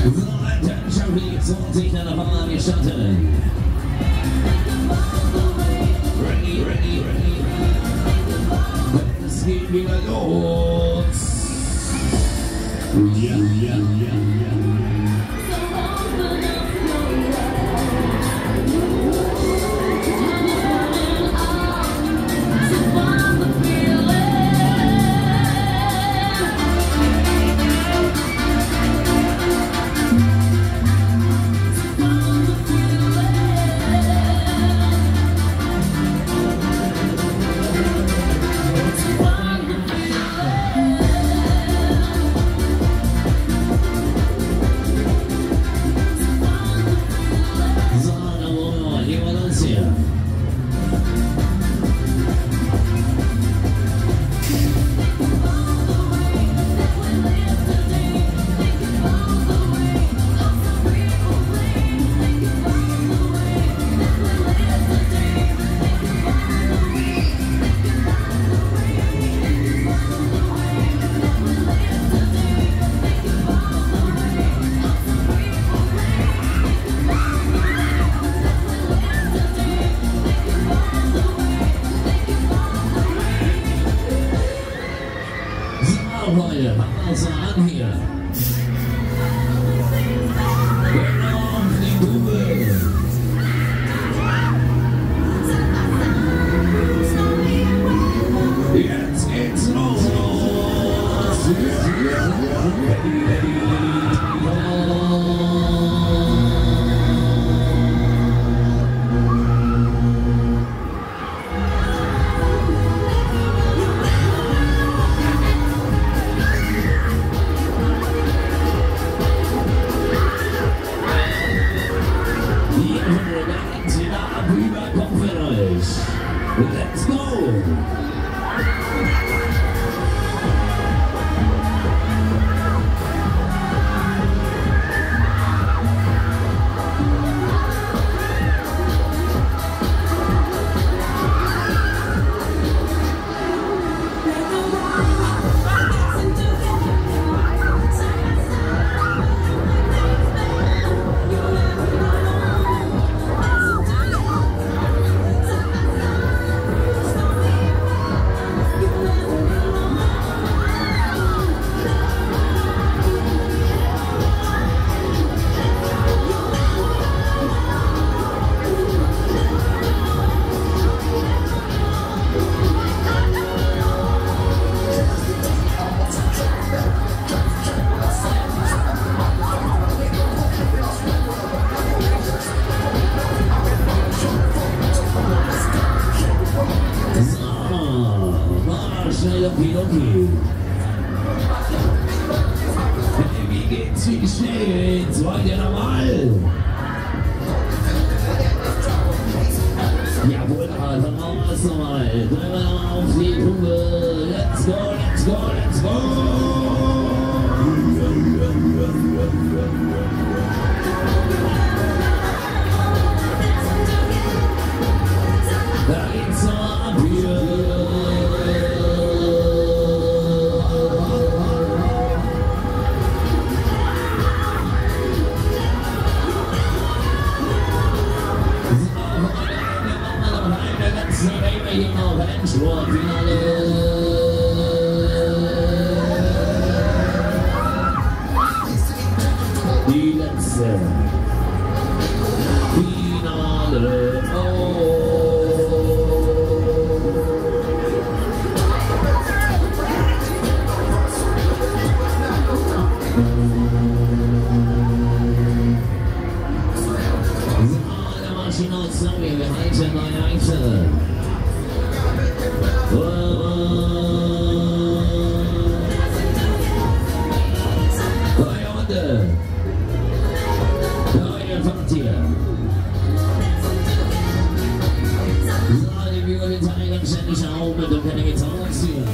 Dann schauen wir jetzt sich nach der Fahrt gestatten. Ready, ready, ready. Es geht wieder los. Ja, ja, ja, ja. Leute, fangen wir uns mal an hier. Genau, die Kugel. Jetzt geht's los. Let's go! Okay. Hey, wie geht's? Wie steht's? Wollt ihr nochmal? Jawohl, dann machen wir es nochmal. Drehen wir nochmal auf die Kugel. Let's go, let's go, let's go! Da geht's noch ab hier. Endspurtfinale. Die letzte Finale. Der Maschine aus Sami, wir halten neue Einzel. Neue Runde. Neue Fahrt hier. So, die Bühne den Teil ganz ständig auf mit und keine Gitarre ziehen.